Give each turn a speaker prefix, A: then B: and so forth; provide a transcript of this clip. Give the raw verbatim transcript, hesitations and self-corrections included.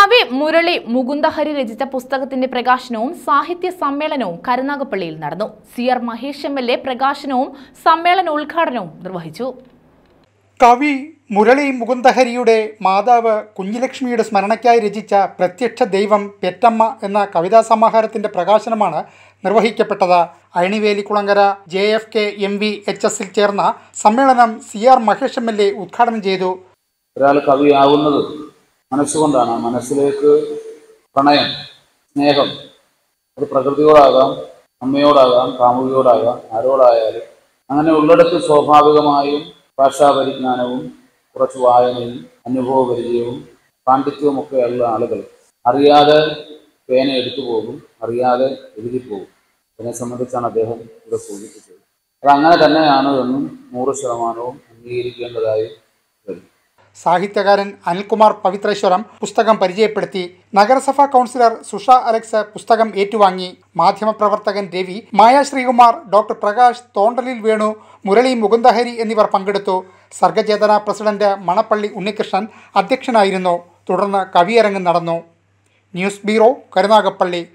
A: കവി മുരളി മുകുന്ദഹരി രചിച്ച പുസ്തകത്തിന്റെ പ്രകാശനവും സാഹിത്യ സമ്മേളനവും കരുനാഗപ്പള്ളിയിൽ നടന്നു. C R Mahesh M L A പ്രകാശനവും സമ്മേളനോദ്ഘാടനവും നിർവഹിച്ചു.
B: കവി മുരളി മുകുന്ദഹരിയുടെ മാതാവ് കുഞ്ഞിലക്ഷ്മിയുടെ സ്മരണയ്ക്കായി രചിച്ച പ്രത്യക്ഷ ദൈവം പെറ്റമ്മ എന്ന കവിതാ സമാഹാരത്തിന്റെ പ്രകാശനമാണ് നിർവഹിക്കപ്പെട്ടത്. Ayanivelikulangara J F K M V H എസിൽ ചേർന്ന സമ്മേളനം C R Mahesh M L A ഉദ്ഘാടനം ചെയ്തു.
C: ഒരാൾ കവിയാവുന്നത് മനസ്സുകൊണ്ടാണ്. മനസ്സിലേക്ക് പ്രണയം, സ്നേഹം, അത് പ്രകൃതിയോടാകാം, അമ്മയോടാകാം, കാമുകിയോടാകാം, ആരോടായാലും അങ്ങനെ ഉള്ളിടത്ത് സ്വാഭാവികമായും ഭാഷാപരിജ്ഞാനവും കുറച്ച് വായനയും അനുഭവ പരിചയവും പാണ്ഡിത്യവും ഒക്കെ ഉള്ള ആളുകൾ അറിയാതെ പേന എടുത്തു പോകും, അറിയാതെ എഴുതിപ്പോകും. അതിനെ സംബന്ധിച്ചാണ് അദ്ദേഹം ഇവിടെ സൂചിപ്പിച്ചത്. അതങ്ങനെ തന്നെയാണ് എന്നും നൂറ് ശതമാനവും അംഗീകരിക്കേണ്ടതായി വരും.
B: സാഹിത്യകാരൻ അനിൽകുമാർ പവിത്രേശ്വരം പുസ്തകം പരിചയപ്പെടുത്തി. നഗരസഭാ കൗൺസിലർ സുഷ അലക്സ് പുസ്തകം ഏറ്റുവാങ്ങി. മാധ്യമപ്രവർത്തകൻ രവി, മായ ശ്രീകുമാർ, ഡോക്ടർ പ്രകാശ്, തോണ്ടലിൽ വേണു, മുരളി മുകുന്ദഹരി എന്നിവർ പങ്കെടുത്തു. സർഗചേതന പ്രസിഡന്റ് മണപ്പള്ളി ഉണ്ണികൃഷ്ണൻ അധ്യക്ഷനായിരുന്നു. തുടർന്ന് കവിയരങ്ങ് നടന്നു. News bureau, Karunagappally.